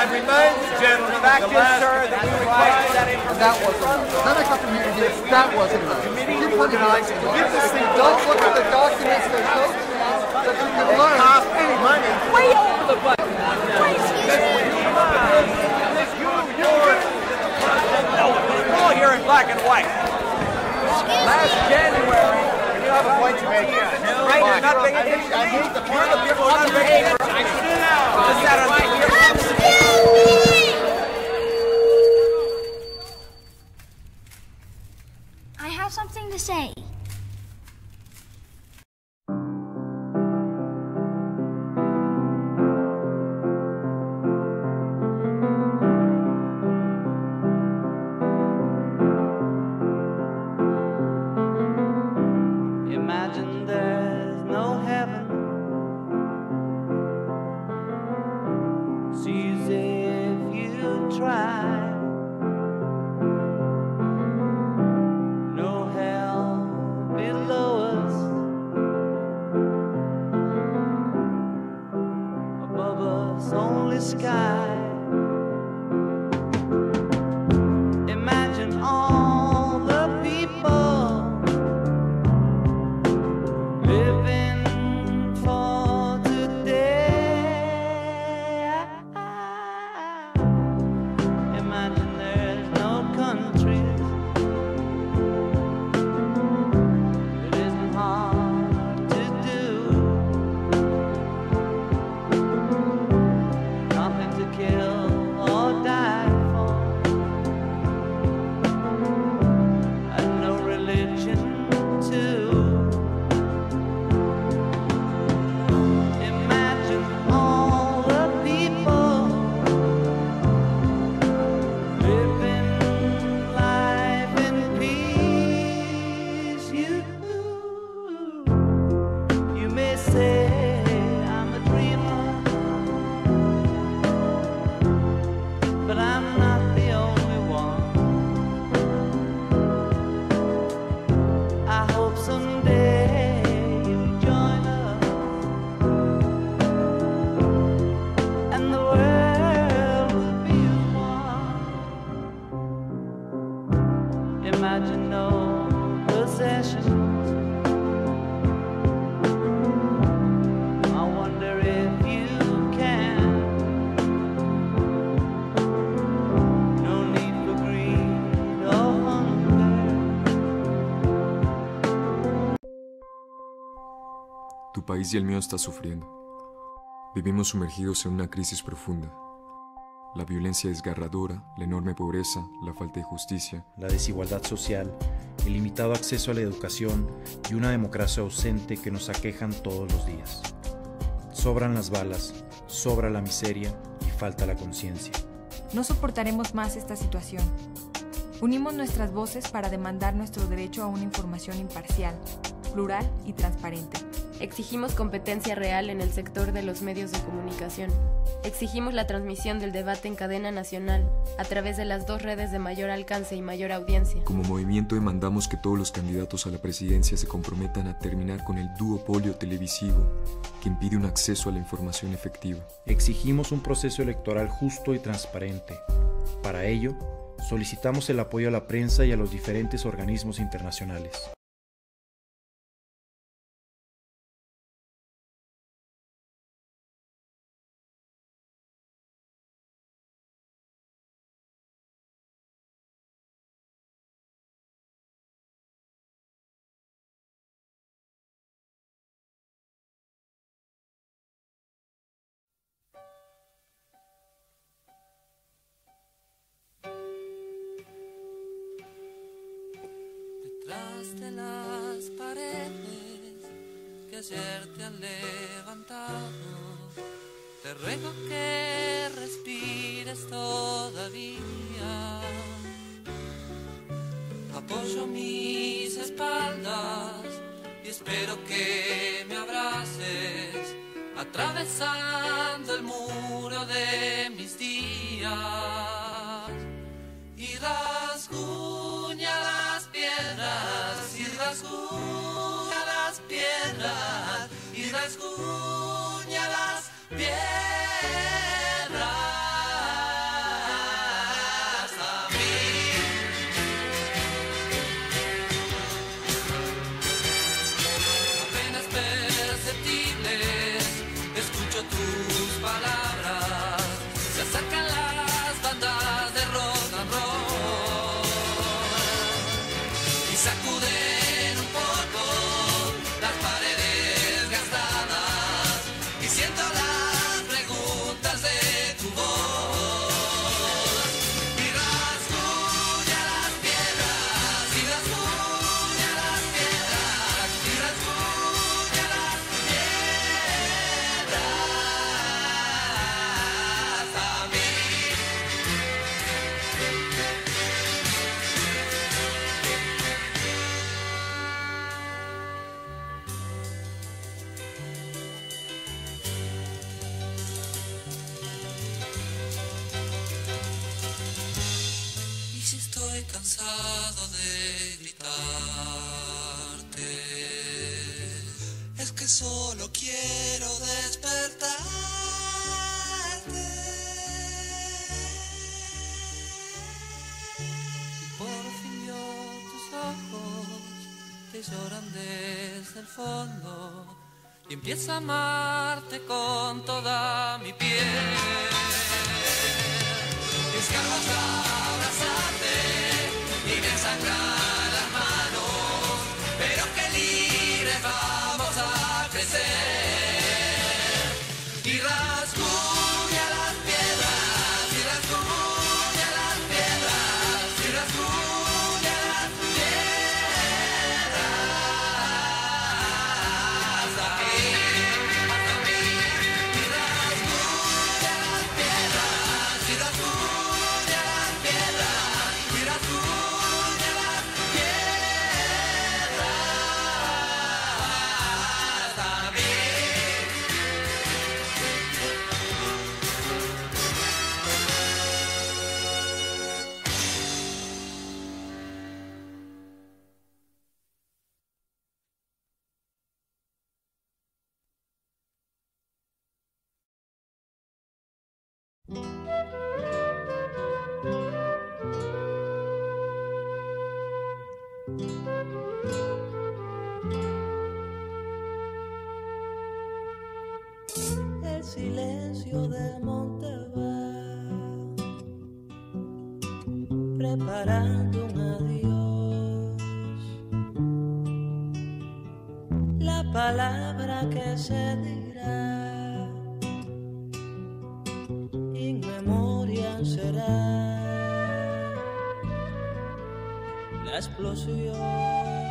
I remind the gentleman that the last That wasn't enough. Then I got from here to here. That wasn't enough. Keep putting it. Get this thing. Don't look at the documents. There's no that you can learn. cost money. Way over the budget. All here in black and white. Last January, you have a point to make. Right, you're not paying attention. I hate the part of people not paying attention. I have something to say. Imagine there's no heaven. It's easy if you try. No hell below us. Above us only sky. Imagine all the people living for today. Imagine there's no countries. It isn't hard to do. Nothing to kill or die for, and no religion too. Imagine all the people living life in peace. You may say I'm a dreamer, but I'm not the only one. I hope someday you'll join us, and the world will be as one. Imagine no possessions. I wonder if you can. No need for greed or hunger. Tu país y el mío está sufriendo. Vivimos sumergidos en una crisis profunda. La violencia desgarradora, la enorme pobreza, la falta de justicia. La desigualdad social, el limitado acceso a la educación y una democracia ausente que nos aquejan todos los días. Sobran las balas, sobra la miseria y falta la conciencia. No soportaremos más esta situación. Unimos nuestras voces para demandar nuestro derecho a una información imparcial, plural y transparente. Exigimos competencia real en el sector de los medios de comunicación. Exigimos la transmisión del debate en cadena nacional a través de las dos redes de mayor alcance y mayor audiencia. Como movimiento demandamos que todos los candidatos a la presidencia se comprometan a terminar con el duopolio televisivo que impide un acceso a la información efectiva. Exigimos un proceso electoral justo y transparente. Para ello, solicitamos el apoyo a la prensa y a los diferentes organismos internacionales. Detrás de las paredes que ayer te han levantado, te ruego que respires todavía. Apoyo mis espaldas y espero que me abraces, atravesando el muro de mis días, y rasguña las piedras, y rasguña las piedras, y rasguña las piedras. solo quiero despertarte. Por fin vio tus ojos que lloran desde el fondo y empiezo a amarte con toda mi piel. Mis ganas de abrazarte y me sangran las manos, pero que libres vamos a crecer. Y rasguña las piedras, y rasguña las piedras, y rasguña las piedras. Hasta mí, y rasguña las piedras, y rasguña las piedras, y rasguña las piedras. Hasta mí. El silencio del monte va preparando un adiós. La palabra que se dirá in memoriam será la explosión.